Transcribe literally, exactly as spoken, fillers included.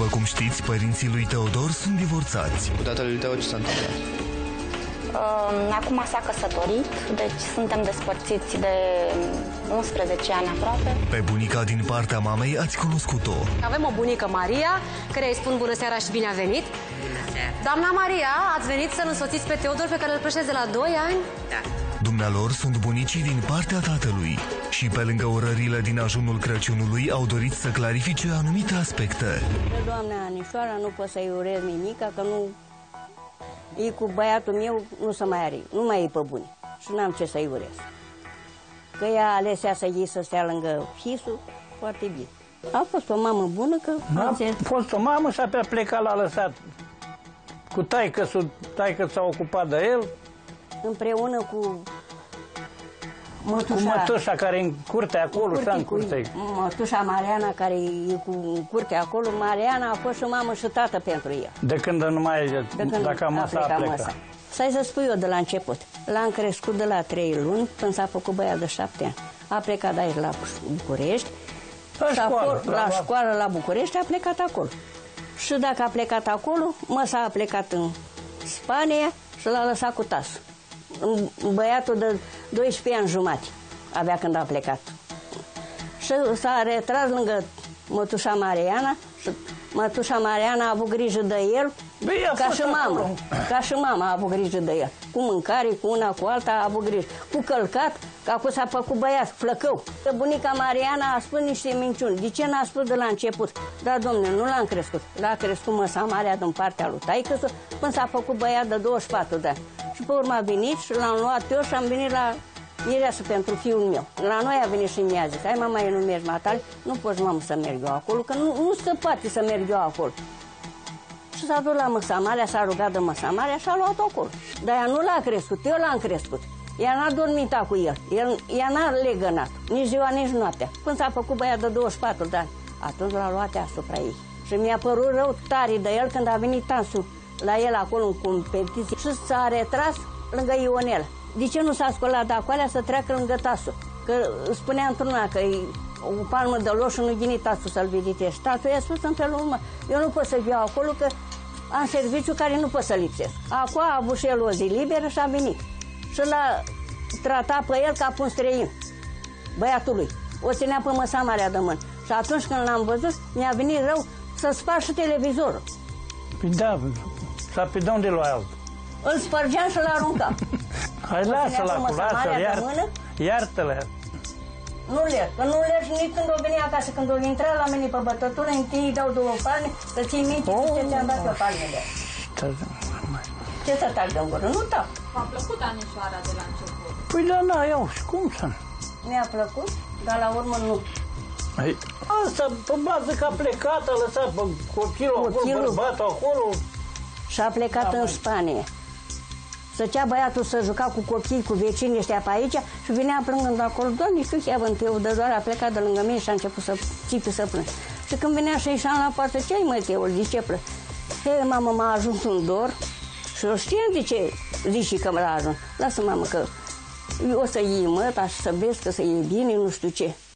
cum știți, părinții lui Teodor sunt divorțați. Cu tatăl lui Teo ce s-a întâmplat? Acum s-a căsătorit, deci suntem despărțiți de unsprezece ani aproape. Pe bunica din partea mamei ați cunoscut-o. Avem o bunică, Maria, care îi spun bună seara și bine a venit. Doamna Maria, ați venit să-l însoțiți pe Teodor, pe care îl plășesc de la doi ani? Da. Dumnealor sunt bunicii din partea tatălui și pe lângă urările din ajunul Crăciunului au dorit să clarifice anumite aspecte. Doamna Anișoara, nu pot să-i urez nimica, că nu... E cu băiatul meu, nu se mai are, nu mai e pe bune și n-am ce să-i urez. Că ea alesea să ei să stea lângă fisul, foarte bine. A fost o mamă bună, că... A fost o mamă și apoi a plecat, l-a lăsat cu taică-sul, taică s-a ocupat de el. Împreună cu mătușa, cu mătușa care e în curte acolo, curte, în curte. Mătușa Mariana, care e cu în curte acolo. Mariana a fost și mamă și tată pentru el. De când nu mai e, dacă a măsa a plecat. Să-i să spui eu de la început. L-am crescut de la trei luni până s-a făcut băiat de șapte ani. A plecat de aici la București. La școală, la, la școală la București a plecat acolo. Și dacă a plecat acolo, măsa a plecat în Spania și l-a lăsat cu tasul. Băiatul de doisprezece ani jumate, abia când a plecat. Și s-a retras lângă mătușa Mariana și mătușa Mariana a avut grijă de el. Băi, ca și mamă, ca și mama a avut grijă de el. Cu mâncare, cu una, cu alta a avut grijă. Cu călcat, că acum s-a făcut băiat, flăcău. Că bunica Mariana a spus niște minciuni. De ce n-a spus de la început? Da, domnule, nu l-am crescut. L-a crescut măsa Maria din partea lui taică-su până s-a făcut băiat de douăzeci și patru de ani. Și pe urmă a venit și l-am luat eu și am venit la mireasă pentru fiul meu. La noi a venit și mi-a zis: hai mama, eu nu mergi matale, nu poți mamă să merg eu acolo, că nu, nu se poate să merg eu acolo. Și s-a dus la măsa Maria, s-a rugat de măsa Maria și a luat-o acolo. Dar ea nu l-a crescut, eu l-am crescut. Ea n-a dormit cu el, el ea n-a legănat, nici ziua, nici noaptea. Până s-a făcut băiat de douăzeci și patru de ani, atunci l-a luat asupra ei. Și mi-a părut rău tare de el când a venit tansul la el acolo în competiție și s-a retras lângă Ionel. De ce nu s-a scolat de acolo să treacă lângă tasul? Că spunea într-una că e o palmă de loș și nu ghini tasul să-l vizitezi. Tasul i-a spus în felul urmă: eu nu pot să fiu acolo, că am serviciu care nu pot să lipsesc. Acum a avut și el o zi liberă și a venit. Și l-a tratat pe el ca pe un străin, băiatul lui. O ținea pe măsa Maria de mână. Și atunci când l-am văzut, mi-a venit rău să spar și televizorul. Păi da, să pe de unde l-a altul? Îl spărgeam și l-aruncam. Hai, lasă-l acolo, lasă-l, iartă-le. Nu lerg, că nu lerg nici când o veni acasă, când o intra la mine pe bătătură, întâi îi dau două palme, să ții minte oh, ce ți-am dat pe palmele. Ce să tac de-n gură? Nu tau. V-a plăcut Anișoara de la început? Păi da, na, eu, și cum să? Mi-a plăcut, dar la urmă nu. Ei, asta, pe bază că a plecat, a lăsat pe copilul acolo, bărbatul acolo. Și a plecat da, în Spania. Stăcea băiatul să juca cu copii, cu vecinii ăștia pe aici și vinea plângând acolo: Doamne, știu ce având eu, de doar a plecat de lângă mine și a început să țipi, să plâng. Și când venea și ieșeam la poartă: ce-ai, mă, Teul, de ce plâng? Hei, mamă, m-a ajuns un dor și eu știam de ce zici că m-a ajuns. Lasă, mamă, că o să iei măta și să vezi că să iei bine, nu știu ce.